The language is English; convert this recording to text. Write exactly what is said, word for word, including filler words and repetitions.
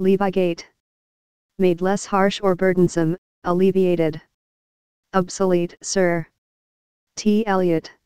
levigate. Made less harsh or burdensome, alleviated. Obsolete, sir. T. Eliot.